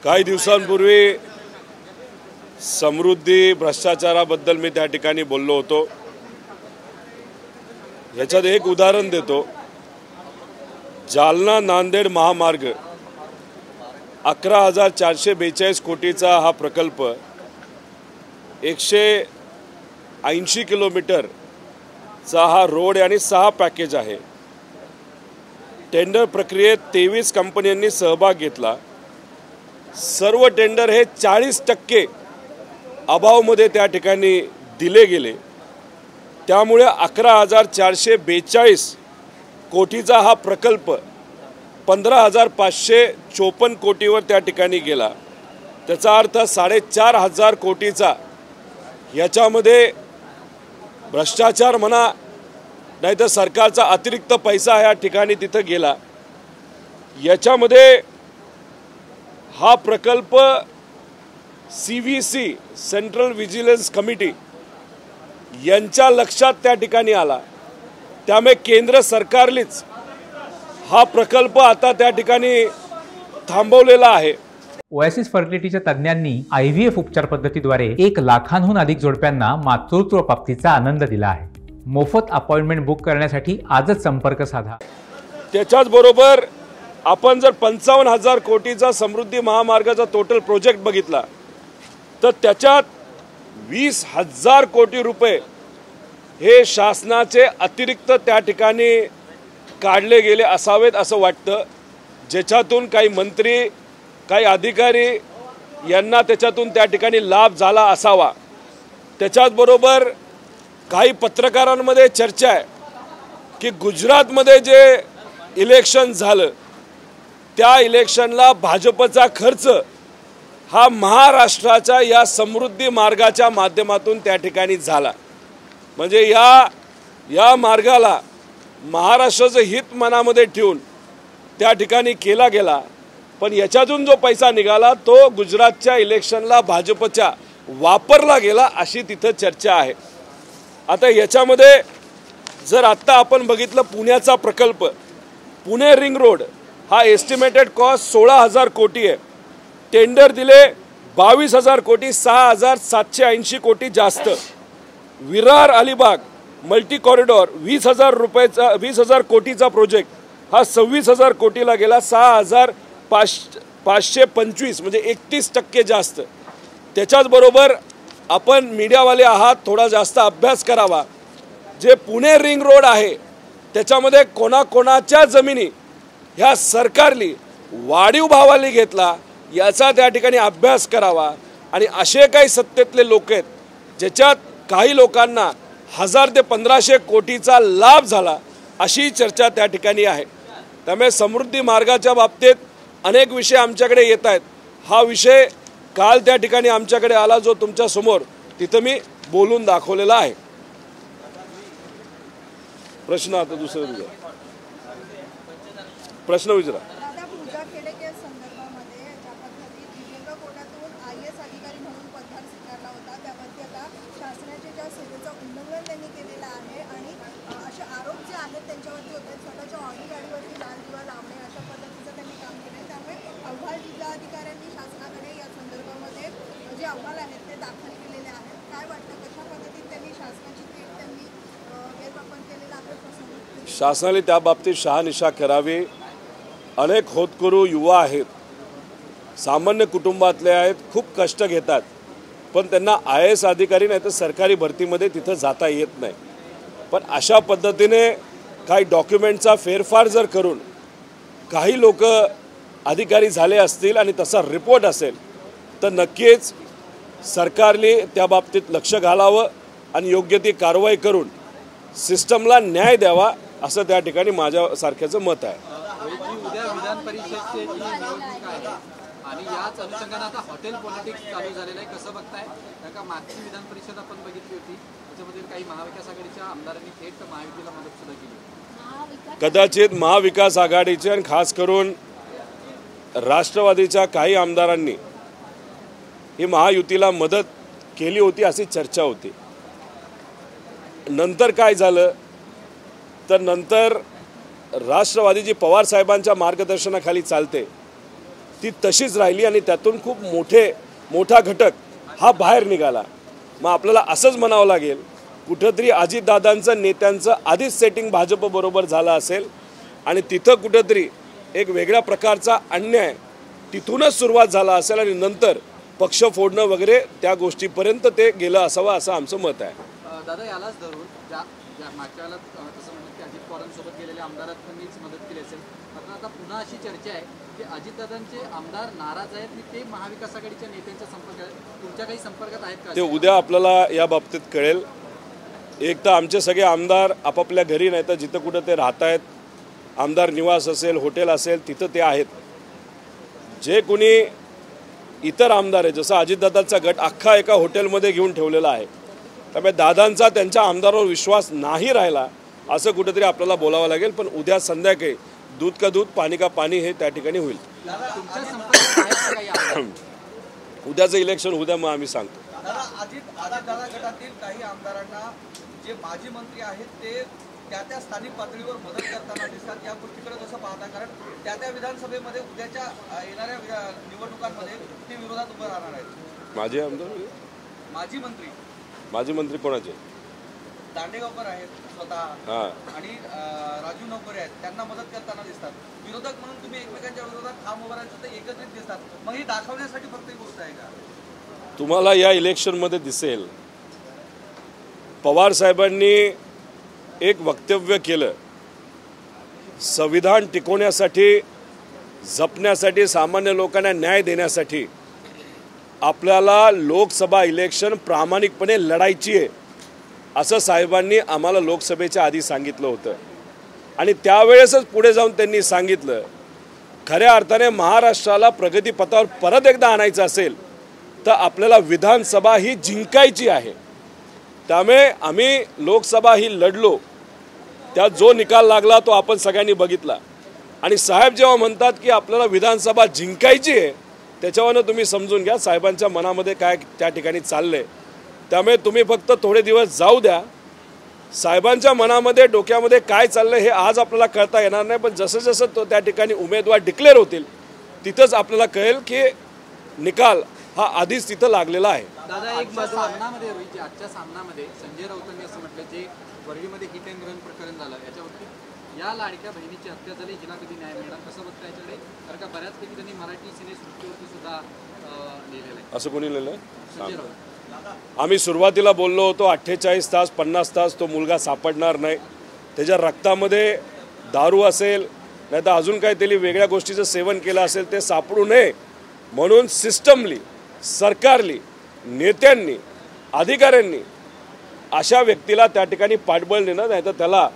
काही दिवसांपूर्वी समृद्धी भ्रष्टाचाराबद्दल मी त्या ठिकाणी बोललो होतो। याच्यात एक उदाहरण देतो। जालना नांदेड महामार्ग 11,442 कोटीचा हा प्रकल्प 180 किलोमीटरचा हा रोड आणि 6 पॅकेज आहे। टेंडर प्रक्रियेत 23 कंपन्यांनी सहभाग घेतला। सर्व टेंडर हे 40% अभावमध्ये त्या ठिकाणी दिले गेले। त्यामुळे 11,442 कोटीचा हा प्रकल्प 15,554 कोटीवर त्या ठिकाणी गेला। त्याचा अर्थ 4,500 कोटीचा याच्यामध्ये भ्रष्टाचार म्हणा नाहीतर सरकारचा अतिरिक्त पैसा या ठिकाणी तिथे गेला। याच्यामध्ये हा प्रकल्प CVC सेंट्रल विजिलन्स कमिटी यांच्या लक्षात त्या ठिकाणी आला। त्यामुळे केंद्र सरकारनेच हा प्रकल्प आता त्या ठिकाणी थांबवलेला आहे। ओएसिस फर्टिलिटीच्या तज्ञांनी IVF उपचार पद्धतीद्वारे 1 लाखांहून अधिक जोडप्यांना मातृत्व प्राप्तीचा आनंद दिला आहे। मोफत अपॉइंटमेंट बुक करण्यासाठी आजच संपर्क साधा। त्याच्याच बरोबर आपण जर 55,000 कोटीचा समृद्धी महामार्गाचा टोटल प्रोजेक्ट बघितला तर त्याच्यात 20,000 कोटी रुपये हे शासनाचे अतिरिक्त त्या ठिकाणी काढले गेले असावेत असं वाटतं, ज्याच्यातून काही मंत्री काही अधिकारी यांना त्याच्यातून त्या ठिकाणी लाभ झाला असावा। त्याच्याच बरोबर काही पत्रकारांमध्ये चर्चा आहे की गुजरातमध्ये जे इलेक्शन झालं त्या इलेक्शनला भाजपचा खर्च हा महाराष्ट्राच्या या समृद्धी मार्गाच्या माध्यमातून त्या ठिकाणी झाला। म्हणजे या मार्गाला महाराष्ट्राचं हित मनामध्ये ठेवून त्या ठिकाणी केला गेला, पण याच्यातून जो पैसा निघाला तो गुजरातच्या इलेक्शनला भाजपच्या वापरला गेला अशी तिथं चर्चा आहे। आता याच्यामध्ये जर आत्ता आपण बघितलं पुण्याचा प्रकल्प पुणे रिंग रोड हा एस्टिमेटेड कॉस्ट 16,000 कोटी आहे। टेंडर दिले 22,000 कोटी, 6,780 कोटी जास्त। विरार अलिबाग मल्टी कॉरिडॉर 20,000 कोटीचा प्रोजेक्ट हा 26,000 कोटीला गेला, 6,525 म्हणजे 31% जास्त। त्याच्याच बरोबर आपण मीडियावाले आहात, थोडा जास्त अभ्यास करावा। जे पुणे रिंग रोड आहे त्याच्यामध्ये कोणाकोणाच्या जमिनी ह्या सरकारली वाढीव भावाली घेतला याचा त्या ठिकाणी अभ्यास करावा। आणि असे काही सत्तेतले लोक आहेत ज्याच्यात काही लोकांना 1,000 ते 1,500 कोटीचा लाभ झाला अशी चर्चा त्या ठिकाणी आहे। त्यामुळे समृद्धी मार्गाच्या बाबतीत अनेक विषय आमच्याकडे येत आहेत। हा विषय काल त्या ठिकाणी आमच्याकडे आला जो तुमच्या समोर तिथं मी बोलून दाखवलेला आहे। प्रश्न आता दुसरा प्रश्न विचारा। शासनाने त्या बाबतीत शहानिशा करावी। अनेक होतकरू युवा आहेत, सामान्य कुटुंबातले आहेत, खूप कष्ट घेतात, पण त्यांना IAS अधिकारी नाही तर सरकारी भरतीमध्ये तिथं जाता येत नाही। पण अशा पद्धतीने काही डॉक्युमेंटचा फेरफार जर करून काही लोक अधिकारी झाले असतील आणि तसा रिपोर्ट असेल तर नक्कीच सरकारने त्या बाबतीत लक्ष घालावं आणि योग्य ती कारवाई करून सिस्टमला न्याय द्यावा असं त्या ठिकाणी माझ्यासारख्याचं मत आहे। उद्या विधान परिषदेची निवडणूक आहे आणि याच अनुषंगाने आता हॉटेल पॉलिटिक्स चालू झालेलं आहे, कसं बघताय? कारण मागची विधान परिषद आपण बघितली होती, त्याच्यामध्ये काही महाविकास आघाडीच्या आमदारांनी थेट महायुतीला मदत सुद्धा केली। कदाचित महाविकास आघाडीचे आणि खास करून राष्ट्रवादीच्या काही आमदारांनी ही महायुतीला मदत केली होती अशी चर्चा होती। नंतर काय झालं तर नंतर राष्ट्रवादी जी पवार साहेबांच्या मार्गदर्शनाखाली चालते ती तशीच राहिली आणि त्यातून खूप मोठा घटक हा बाहेर निघाला. मग आपल्याला असंच म्हणावं लागेल, कुठंतरी अजितदादांचं नेत्यांचं आधीच सेटिंग भाजपबरोबर झालं असेल आणि तिथं कुठंतरी एक वेगळ्या प्रकारचा अन्याय तिथूनच सुरुवात झाला असेल आणि नंतर पक्ष फोडणं वगैरे त्या गोष्टीपर्यंत ते गेलं असावं असं आमचं मत आहे. दादा, यालाच धरून ज्या मागच्या वेळेला तसं म्हणत की अजित पवारांसोबत गेलेल्या आमदारांनीच मदत केली असेल, मात्र आता पुन्हा अशी चर्चा आहे की अजितदादांचे आमदार नाराज आहेत आणि ते महाविकास आघाडीच्या नेत्यांच्या संपर्कात, तुमच्या काही संपर्कात आहेत का? ते उद्या आपल्याला या बाबतीत कळेल. एक तर आमचे सगळे आमदार आपापल्या घरी नाही तर जिथं कुठं ते राहत आहेत, आमदार निवास असेल, हॉटेल असेल, तिथं ते आहेत. जे कोणी इतर आमदार आहे, जसं अजितदादांचा गट अख्खा एका हॉटेलमध्ये घेऊन ठेवलेला आहे, त्यामुळे दादांचा त्यांच्या आमदारावर विश्वास नाही राहिला असं कुठेतरी आपल्याला बोलावं लागेल. पण उद्या संध्याकाळी दूध का दूध पाणी का पाणी हे त्या ठिकाणी होईल. उद्याचं इलेक्शन उद्या मग आम्ही सांगतो. अजितदादा गटातील काही आमदारांना जे माजी मंत्री आहेत ते त्या स्थानिक पातळीवर मदत करताना दिसतात. या गोष्टीकडे कसं पाहता, कारण त्या विधानसभेमध्ये उद्याच्या येणाऱ्या निवडणुकांमध्ये ते विरोधात उभं राहणार आहेत. माझे आमदार माजी मंत्री कोणाचे? दांडेगावकर आहेत स्वतः आणि राजू नवकरे आहेत, त्यांना मदत करताना दिसतात. विरोधक म्हणून तुम्ही एकमेकांच्या विरोधात ठाम उभं राहायचं तर एकत्रित दिसतात. मग ही दाखवण्यासाठी फक्त ही गोष्ट आहे का? तुम्हाला या इलेक्शनमध्ये दिसेल, पवार साहेबांनी एक वक्तव्य केलं, संविधान टिकवण्यासाठी, जपण्यासाठी, सामान्य लोकांना न्याय देण्यासाठी आपल्याला लोकसभा इलेक्शन प्रामाणिकपणे लढायची आहे असं साहेबांनी आम्हाला लोकसभेच्या आधी सांगितलं होतं. आणि त्यावेळेसच पुढे जाऊन त्यांनी सांगितलं, खऱ्या अर्थाने महाराष्ट्राला प्रगतीपथावर परत एकदा आणायचं असेल तर आपल्याला विधानसभा ही जिंकायची आहे. त्यामुळे आम्ही लोकसभा ही लढलो, त्यात जो निकाल लागला तो आपण सगळ्यांनी बघितला. आणि साहेब जेव्हा म्हणतात की आपल्याला विधानसभा जिंकायची आहे, त्याच्यावरनं तुम्ही समजून घ्या साहेबांच्या मनामध्ये काय त्या ठिकाणी चाललंय. त्यामुळे तुम्ही फक्त थोडे दिवस जाऊ द्या, साहेबांच्या मनामध्ये डोक्यामध्ये काय चाललंय हे आज आपल्याला कळता येणार नाही. पण जसं जसं तो त्या ठिकाणी उमेदवार डिक्लेअर होतील तिथंच आपल्याला कळेल की निकाल हा आधीच तिथं लागलेला आहे. दादा, एक सामनामध्ये आजच्या सामनामध्ये संजय राऊतांनी असं म्हटलं, जे वरळीमध्ये हिट अँड रन प्रकरण झालं याच्यावरती, या लाडक्या बहिणीची हत्या झाली, हिला कधी न्याय मिळणार, कसं बघता याच्याकडे? कारण का बऱ्याचपैकी त्यांनी मराठी सिनेसृष्टीवरती सुद्धा लिहिलेलं आहे. असं कोणी लिहिलं? संजय राऊत. आम्ही सुरुवातीला बोललो होतो 48 तास 50 तास तो मुलगा सापडणार नाही, त्याच्या रक्तामध्ये दारू असेल नाही तर अजून काही तरी वेगळ्या गोष्टीचं सेवन केलं असेल ते सापडू नये म्हणून सिस्टमली, सरकारली, नेत्यांनी, अधिकाऱ्यांनी अशा व्यक्तीला त्या ठिकाणी पाठबळ देणं, नाही तर त्याला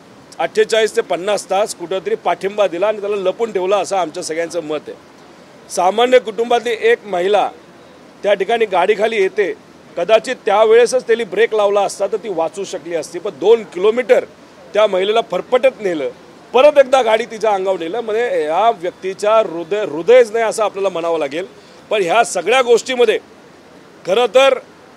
48 ते 50 तास कुठंतरी पाठिंबा दिला आणि त्याला लपून ठेवला असं आमच्या सगळ्यांचं मत आहे. सामान्य कुटुंबातली एक महिला त्या ठिकाणी गाडीखाली येते, कदाचित त्यावेळेसच त्यांनी ब्रेक लावला असता तर ती वाचू शकली असती. पण 2 किलोमीटर त्या महिलेला फरफटत नेलं, परत एकदा गाडी तिच्या अंगावर नेलं. म्हणजे या व्यक्तीच्या हृदयच नाही असं आपल्याला म्हणावं लागेल. पण ह्या सगळ्या गोष्टीमध्ये खरं तर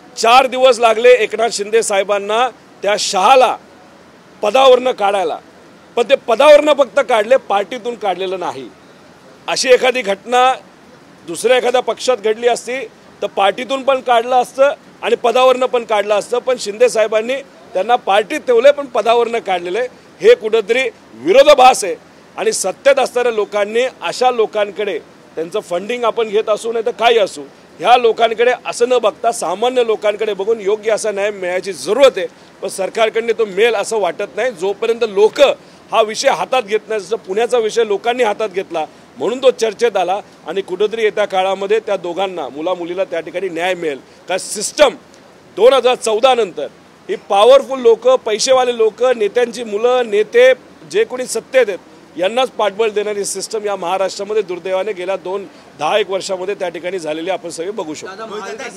4 दिवस लागले एकनाथ शिंदे साहेबांना त्या शहाला पदावरनं काढायला. पण ते पदावरनं फक्त काढले, पार्टीतून काढलेलं नाही. अशी एखादी घटना दुसऱ्या एखाद्या पक्षात घडली असती तर पार्टीतून पण काढलं असतं आणि पदावरनं पण काढलं असतं. पण शिंदे साहेबांनी त्यांना पार्टीत ठेवले पण पदावरनं काढलेले. हे कुठंतरी विरोधाभास आहे. आणि सत्तेत असणाऱ्या लोकांनी अशा लोकांकडे, त्यांचं फंडिंग आपण घेत असू नाही तर काही असू, ह्या लोकांकडे असं न बघता सामान्य लोकांकडे बघून योग्य असा न्याय मिळायची जरूरत आहे. पण सरकारकडे तो मिळेल असं वाटत नाही जोपर्यंत लोक हा विषय हातात घेत नाही. जसं पुण्याचा विषय लोकांनी हातात घेतला म्हणून तो चर्चेत आला आणि कुठंतरी येत्या काळामध्ये त्या दोघांना, मुला-मुलीला त्या ठिकाणी न्याय मिळेल. का सिस्टम 2014 नंतर ही पॉवरफुल लोक, पैसेवाले लोक, नेत्यांची मुलं, नेते जे कोणी सत्तेत आहेत यांनाच पाठबळ देणारी सिस्टम या महाराष्ट्रामध्ये दुर्दैवाने गेल्या 10-1 वर्षामध्ये त्या ठिकाणी झालेली आपण सगळे बघू शकतो. दादा, महाविकास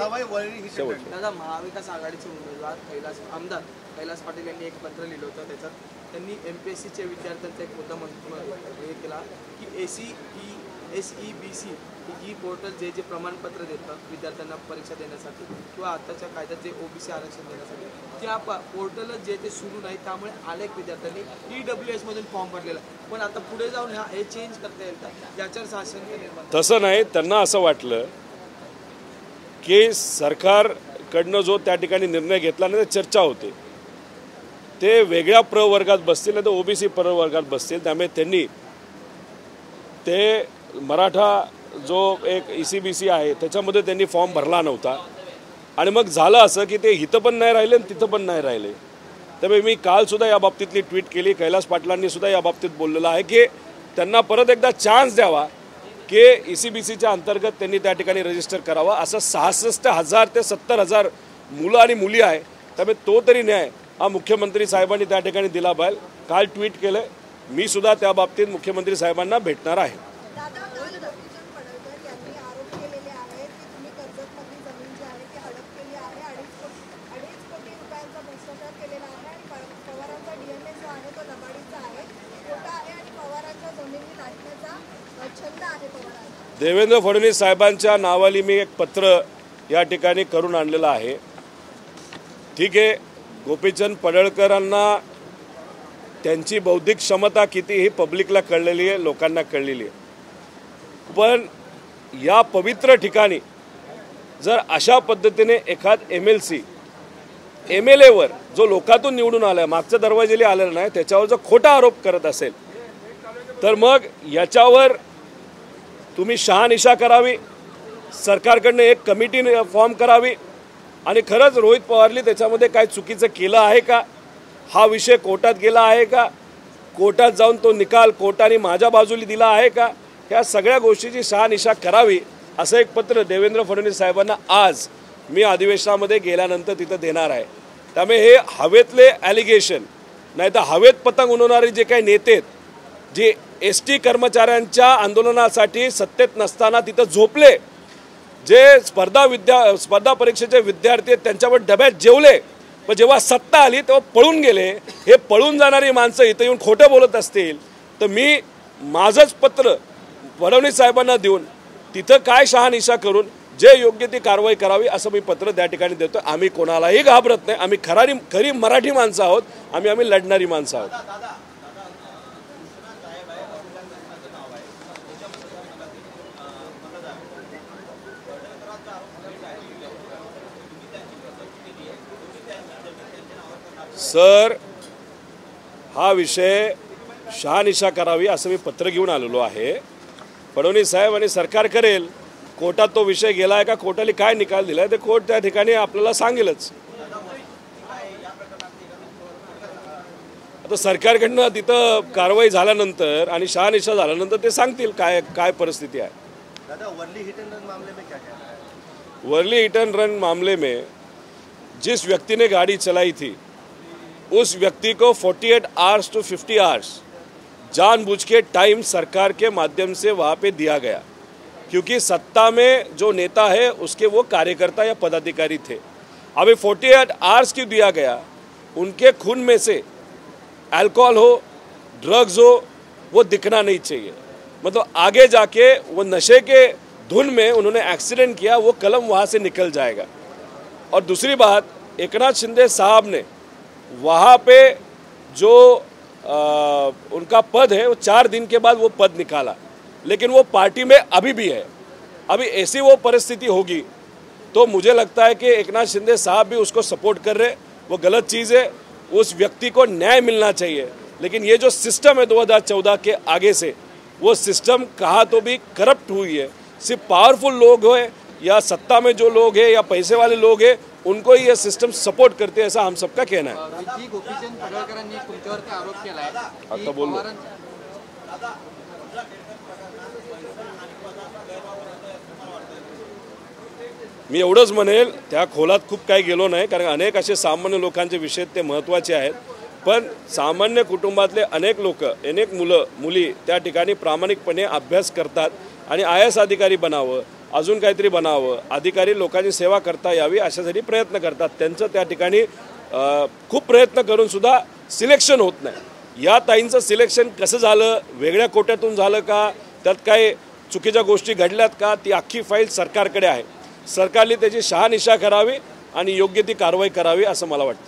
आघाडीचे उमेदवार आमदार कैलास पाटील यांनी एक पत्र लिहिलं होतं. त्याच्यात त्यांनी MPSCच्या विद्यार्थ्यांचा एक मुद्दा केला की AC ही SEBC ही पोर्टल जे प्रमाणपत्र देतं विद्यार्थ्यांना परीक्षा देण्यासाठी किंवा आताच्या कायद्यात जे OBC आरक्षण देण्यासाठी त्या पोर्टलच जे ते सुरू नाही, त्यामुळे अनेक विद्यार्थ्यांनी EWS मधून फॉर्म भरलेला आहे. पण आता पुढे जाऊन हे चेंज करता येईल का, याच्यावर साशंक निर्माण? तसं नाही, त्यांना असं वाटलं की सरकारकडनं जो त्या ठिकाणी निर्णय घेतला ना, चर्चा होते, ते वेगळ्या प्रवर्गात बसतील नाही तर OBC प्रवर्गात बसतील. त्यामुळे त्यांनी ते मराठा जो एक ECBC आहे त्याच्यामध्ये त्यांनी फॉर्म भरला नव्हता आणि मग झालं असं की ते इथं पण नाही राहिले आणि तिथं पण नाही राहिले. त्यामुळे मी कालसुद्धा या बाबतीतली ट्विट केली. कैलास पाटलांनी सुद्धा या बाबतीत बोललेलं आहे की त्यांना परत एकदा चान्स द्यावा की ECBCच्या अंतर्गत त्यांनी त्या ठिकाणी रजिस्टर करावा. असं 66,000 ते 70,000 मुलं आणि मुली आहे. त्यामुळे तो तरी न्याय हा मुख्यमंत्री साहेबांनी त्या ठिकाणी दिला पाहिजे. काल ट्विट केलं, मी सुद्धा त्या बाबतीत मुख्यमंत्री साहेबांना भेटणार आहे. देवेंद्र फडणवीस साहेबांच्या नावाली मी एक पत्र या ठिकाणी करून आणलेलं आहे. ठीक आहे, गोपीचंद पडळकरांना त्यांची बौद्धिक क्षमता किती ही पब्लिकला कळलेली आहे, लोकांना कळलेली आहे. पण या पवित्र ठिकाणी जर अशा पद्धतीने एखाद MLC MLA वर जो लोकातून निवडून आलाय, मागच्या दरवाजेला आलेला नाही, त्याच्यावर जर खोटा आरोप करत असेल तर मग याच्यावर तुम्ही शहानिशा करावी, सरकारकडनं एक कमिटी फॉर्म करावी आणि खरंच रोहित पवारनी त्याच्यामध्ये काय चुकीचं केलं आहे का, हा विषय कोर्टात गेला आहे का, कोर्टात जाऊन तो निकाल कोर्टाने माझ्या बाजूला दिला आहे का, ह्या सगळ्या गोष्टीची शहानिशा करावी असं एक पत्र देवेंद्र फडणवीस साहेबांना आज मी अधिवेशनामध्ये गेल्यानंतर तिथं देणार आहे. त्यामुळे हे हवेतले ॲलिगेशन नाही तर हवेत पतंग उडवणारे जे काही नेते आहेत, जे ST कर्मचाऱ्यांच्या आंदोलनासाठी सत्तेत नसताना तिथं झोपले, जे स्पर्धा परीक्षेचे विद्यार्थी आहेत त्यांच्यावर डब्यात जेवले, पण जेव्हा सत्ता आली तेव्हा पळून गेले, हे पळून जाणारी माणसं इथं येऊन खोटं बोलत असतील तर मी माझंच पत्र फडणवीस साहेबांना देऊन तिथं काय शहानिशा करून जे योग्य ती कारवाई करावी असं मी पत्र त्या ठिकाणी देतो. आम्ही कोणालाही घाबरत नाही, आम्ही खरी मराठी माणसं आहोत, आम्ही लढणारी माणसं आहोत. सर, हा विषय शहानिशा करावी असं मी पत्र घेऊन आलेलो आहे. फडणवीस साहेब आणि सरकार करेल. कोर्टात तो विषय गेला आहे का, कोर्टाने काय निकाल दिला आहे ते कोर्ट त्या ठिकाणी आपल्याला सांगेलच. आता सरकारकडनं तिथं कारवाई झाल्यानंतर आणि शहानिशा झाल्यानंतर ते सांगतील काय परिस्थिती आहे. वर्ली हिट एंड रन मामले में जिस व्यक्ति ने गाड़ी चलाई थी उस व्यक्ति को 48 आवर्स टू 50 आवर्स जानबूझ के टाइम सरकार के माध्यम से वहाँ पे दिया गया, क्योंकि सत्ता में जो नेता है उसके वो कार्यकर्ता या पदाधिकारी थे. अभी 48 आवर्स क्यों दिया गया, उनके खून में से अल्कोहल हो, ड्रग्स हो, वो दिखना नहीं चाहिए. मतलब आगे जाके वो नशे के धुन में उन्होंने एक्सीडेंट किया, वो कलम वहाँ से निकल जाएगा. और दूसरी बात, एकनाथ शिंदे साहब ने वहाँ पे जो उनका पद है वो 4 दिन के बाद वो पद निकाला, लेकिन वो पार्टी में अभी भी है. अभी ऐसी वो परिस्थिति होगी तो मुझे लगता है कि एकनाथ शिंदे साहब भी उसको सपोर्ट कर रहे, वो गलत चीज़ है. उस व्यक्ति को न्याय मिलना चाहिए, लेकिन ये जो सिस्टम है 2014 के आगे से, वो सिस्टम कहाँ तो भी करप्ट हुई है. सिर्फ पावरफुल लोग हो या सत्ता में जो लोग हैं या पैसे वाले लोग हैं, उनको ही ये सिस्टम सपोर्ट करते हैं, ऐसा हम सबका कहना है. गोपीचंद पडळकरांनी तुमच्यावरती आरोप केलाय. आता बोललो. मी एवढंच म्हणेल, त्या खोलात खूप काही गेलो नाही, कारण अनेक असे सामान्य लोकांचे विषय ते महत्त्वाचे आहेत. पण सामान्य कुटुंबातले अनेक लोक, अनेक मुलं मुली त्या ठिकाणी प्रामाणिकपणे अभ्यास करतात आणि IAS अधिकारी बनावं, अजून काहीतरी बनावं, अधिकारी लोकांची सेवा करता यावी अशासाठी प्रयत्न करतात. त्यांचं त्या ठिकाणी खूप प्रयत्न करून सुद्धा सिलेक्शन होत नाही. या ताईंचं सिलेक्शन कसं झालं, वेगळ्या कोट्यातून झालं का, त्यात काय चुकीच्या गोष्टी घडल्यात का, ती अख्खी फाईल सरकारकडे आहे. सरकारने त्याची शहानिशा करावी आणि योग्य ती कारवाई करावी असं मला वाटतं.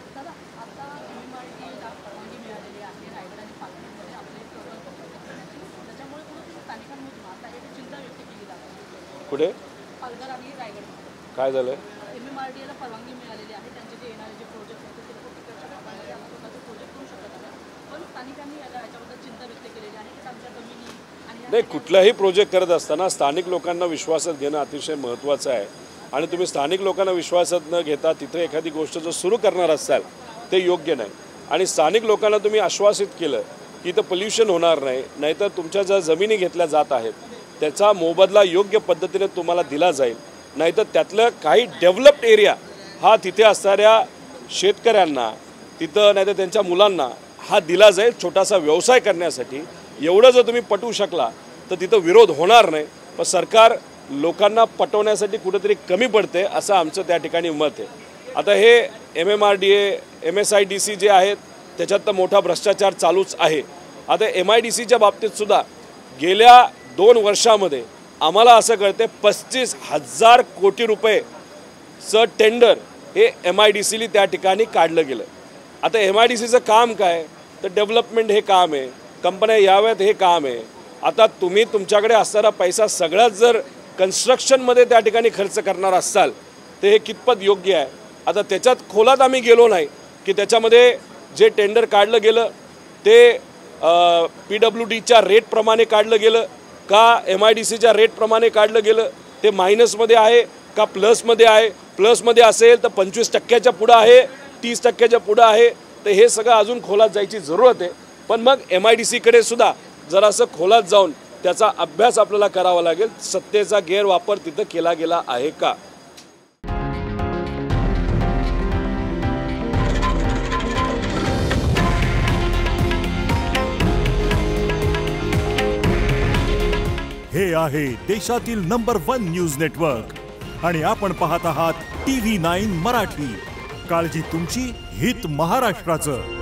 कुठे काय झालं? MMRDA ला परवानगी मिळालेली आहे, त्यांचे जे येणारे जे प्रोजेक्ट आहेत ते लोक तिकडच्या भागामध्ये आपला स्वतःचे प्रोजेक्ट करू शकत आहेत, पण स्थानिकांनी याच्याबद्दल चिंता व्यक्त केलेली आहे की आमच्या जमिनी आणि नाही, कुठलाही प्रोजेक्ट करत असताना स्थानिक लोकांना विश्वासात घेणं अतिशय महत्त्वाचं आहे. आणि तुम्ही स्थानिक लोकांना विश्वासात न घेता तिथे एखादी गोष्ट जर सुरू करणार असाल ते योग्य नाही. आणि स्थानिक लोकांना तुम्ही आश्वासित केलं की इथं पोल्युशन होणार नाही, नाहीतर तुमच्या ज्या जमिनी घेतल्या जात आहेत त्याचा मोबदला योग्य पद्धतीने तुम्हाला दिला जाईल, नाहीतर त्यातलं काही डेव्हलप्ड एरिया हा तिथे असणाऱ्या शेतकऱ्यांना तिथं नाहीतर त्यांच्या मुलांना हा दिला जाईल छोटासा व्यवसाय करण्यासाठी. एवढं जर तुम्ही पटवू शकला तर तिथं विरोध होणार नाही. पण सरकार लोकांना पटवण्यासाठी कुठेतरी कमी पडते असं आमचं त्या ठिकाणी मत आहे. आता हे MMRDA MSIDC जे आहेत त्याच्यात तर मोठा भ्रष्टाचार चालूच आहे. आता MIDCच्या बाबतीत सुद्धा गेल्या 2 वर्षामध्ये आम्हाला असं कळते 35,000 कोटी रुपयेचं टेंडर हे MIDCने त्या ठिकाणी काढलं गेलं. आता MIDCचं काम काय तर डेव्हलपमेंट हे काम आहे, कंपन्या याव्यात हे काम आहे. आता तुम्ही तुमच्याकडे असणारा पैसा सगळ्यात जर कन्स्ट्रक्शनमध्ये त्या ठिकाणी खर्च करणार असाल तर हे कितपत योग्य आहे. आता त्याच्यात खोलात आम्ही गेलो नाही की त्याच्यामध्ये जे टेंडर काढलं गेलं ते PWDच्या रेटप्रमाणे काढलं गेलं का MIDCच्या रेटप्रमाणे काढलं गेलं, ते मायनसमध्ये आहे का प्लसमध्ये आहे. प्लसमध्ये असेल तर 25% पुढं आहे, 30% पुढं आहे. तर हे सगळं अजून खोलात जायची जरूरत आहे. पण मग MIDCकडे सुद्धा जरासं खोलात जाऊन त्याचा अभ्यास आपल्याला करावा लागेल, सत्तेचा गैरवापर तिथं केला गेला आहे का. हे आहे देशातील नंबर 1 न्यूज नेटवर्क आणि आपण पाहत आहात TV9 मराठी. काळजी तुमची, हित महाराष्ट्राचं.